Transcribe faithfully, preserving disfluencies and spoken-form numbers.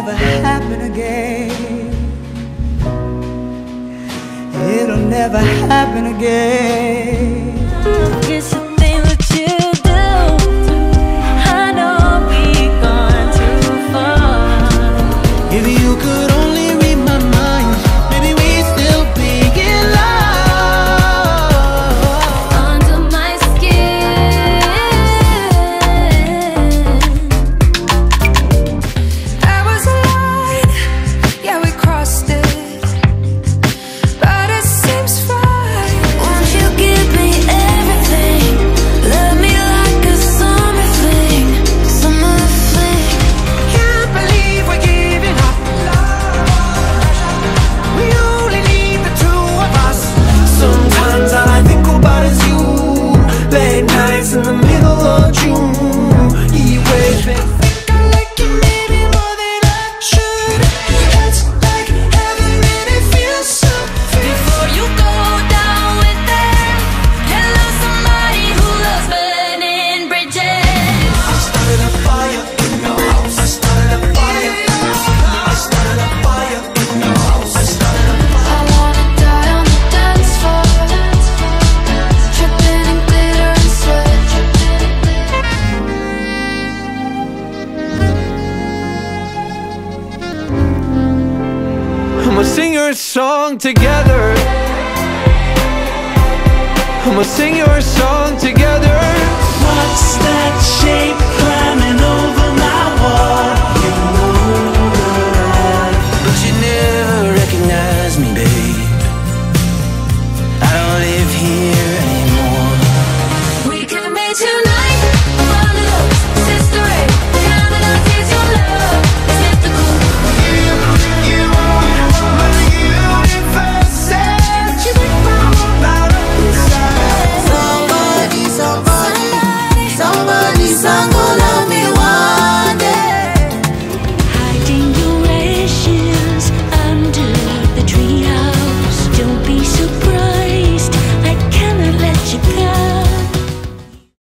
never happen again. It'll never happen again. It's the thing that you do. I know we've gone too far. If you could only read my mind, maybe we'd still be in love. Under my skin, I was a line, yeah, we crossed it, but it seems fine. won't you give me everything? Love me like a summer fling, summer fling. Can't believe we're giving up love. We only need the two of us. Sometimes all I think about is you. Late nights in the middle of June. You wait, think I like you maybe more than I should. It's like heaven and it feels so good. Before you go down with them, hello somebody who loves burning bridges. I started a fire in your house. I started a fire. I started a fire in your house. I started a fire. I wanna die on the dance floor, dripping in glitter and sweat. I'ma sing your song together. I'ma sing your song together. What's that shape climbing over